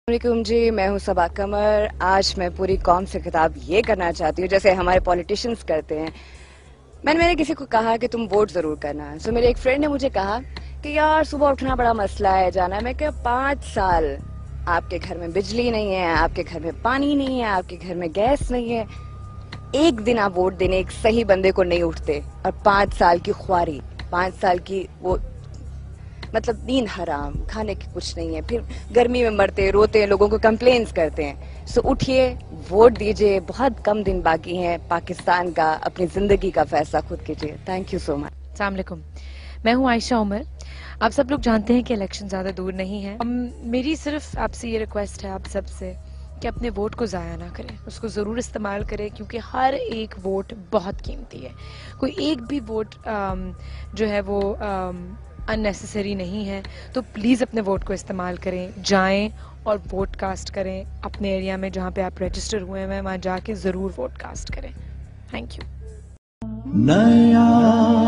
वालेकुम जी, मैं हूँ सबा कमर। आज मैं पूरी कौम से खिताब ये करना चाहती हूँ जैसे हमारे पॉलिटिशियंस करते हैं। मैंने किसी को कहा कि तुम वोट जरूर करना। सो मेरे एक फ्रेंड ने मुझे कहा कि यार सुबह उठना बड़ा मसला है, जाना है। मैं क्या 5 साल आपके घर में बिजली नहीं है, आपके घर में पानी नहीं है, आपके घर में गैस नहीं है, एक दिन आप वोट देने एक सही बंदे को नहीं उठते, और 5 साल की ख्वारी, 5 साल की वो मतलब नींद हराम, खाने की कुछ नहीं है, फिर गर्मी में मरते रोते हैं, लोगों को कंप्लेन्स करते हैं। सो उठिए, वोट दीजिए, बहुत कम दिन बाकी हैं पाकिस्तान का, अपनी जिंदगी का फैसला खुद कीजिए। Thank you so much. अस्सलाम वालेकुम, मैं हूँ आयशा उमर। आप सब लोग जानते हैं कि इलेक्शन ज़्यादा दूर नहीं है। मेरी सिर्फ आपसे ये रिक्वेस्ट है आप सब से कि अपने वोट को ज़ाया ना करें, उसको ज़रूर इस्तेमाल करें, क्योंकि हर एक वोट बहुत कीमती है। कोई एक भी वोट जो है वो अननेसेसरी नहीं है। तो प्लीज़ अपने वोट को इस्तेमाल करें, जाएं और वोट कास्ट करें। अपने एरिया में जहाँ पे आप रजिस्टर हुए हैं वहाँ जाके ज़रूर वोट कास्ट करें। Thank you.